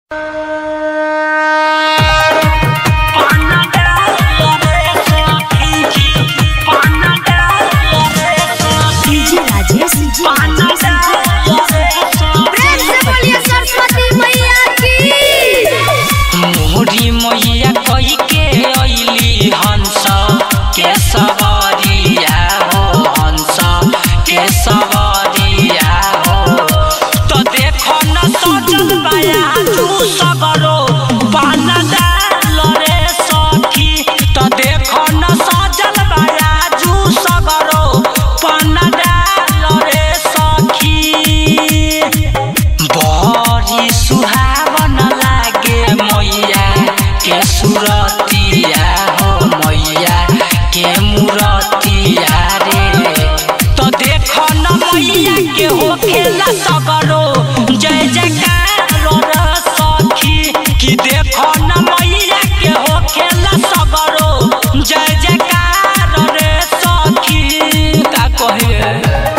मैया कही के अइली हंस के सवारिया हो, हंस के सवारिया हो। तो देखो न सजल बाया तू सगरो पान डाल रे सखी। तो देखो न सजल बाया तू सगरो पान डाल रे सखी। बड़ी सुहावन लागे मैया के सुरतिया हो, मैया के मूरतिया रे। तो देखो न मैया के हो खेला सगरो जय जयकार रे सखी। कि देखो न मैया के हो खेला सगरो जय जयकार रे सखी। का कहे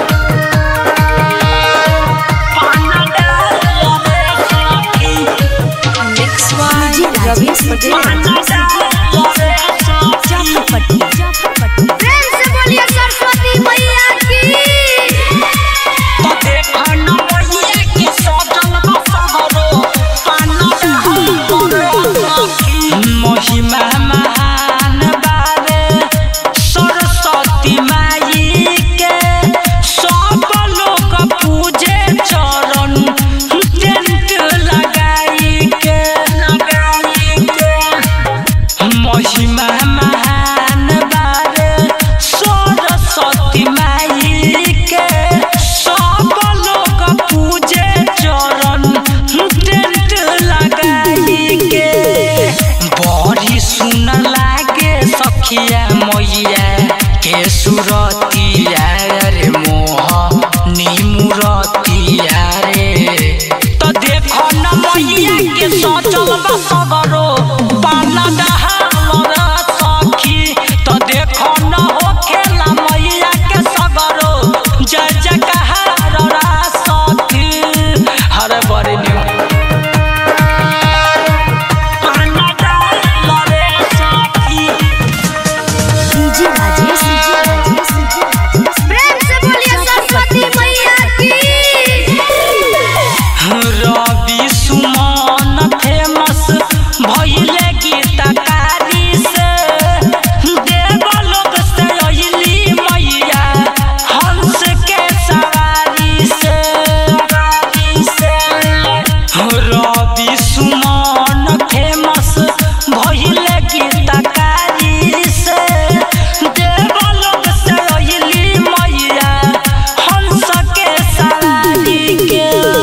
प्रेम से बोलिए सरस्वती मैया की। तो देखो न मैया के सजल सगरो पान महिमा महान बारे सरस्वती माई के। सब लोग पूजे चरण टेंट लगाई के। महिमा महान बारे सरस्वती माई के। सब लोग पूजे चरण टेंट लगाई के। बड़ी सुन लागे सखिया मैया के सुरतिया रे, मोहनी मूरतिया रे। तो देखो न मैया के सजल सगरो पान डाल रे सखी। तो देखो न हो खेला मैया के सगरो जय जयकार रे सखी। हरे बड़े प्रेम से बोलिए सरस्वती मैया की। रवि सुमन फेमस भइले गीतकारी से। देवलोक से अइली मैया हंस के सवारी से। रवि सुमन फेमस भइले गीतकारी से। देवलोक से अइली मैया हंस के सवारी के।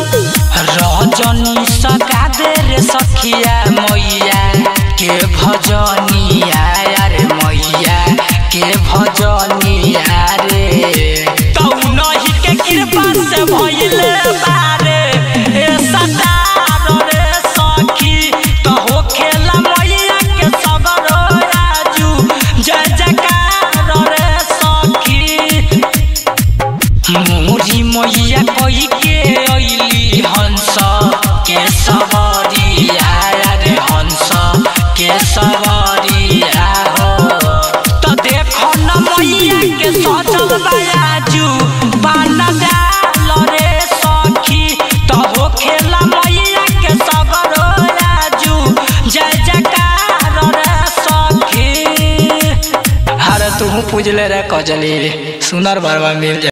रजनी सगा दे रे सखिया मैया के भजनिया रे, मैया के भजनिया रे। तो नहीं के कृपा से भइले बारे ए सदार रे सखी। तो हो खेला मैया के सगरो आजू जय जयकार रे सखी। मोरी मैया कही के अइली हंस के सवारिया रे, हंस के सवारिया हो। तो देखो न मैया के सजल बाजू पान डाल रे सखी। तो हो खेला मैया के सगरो आजू जय जयकार रे सखी। हरे तू पूजले रे कजली सुनर बरवा मिल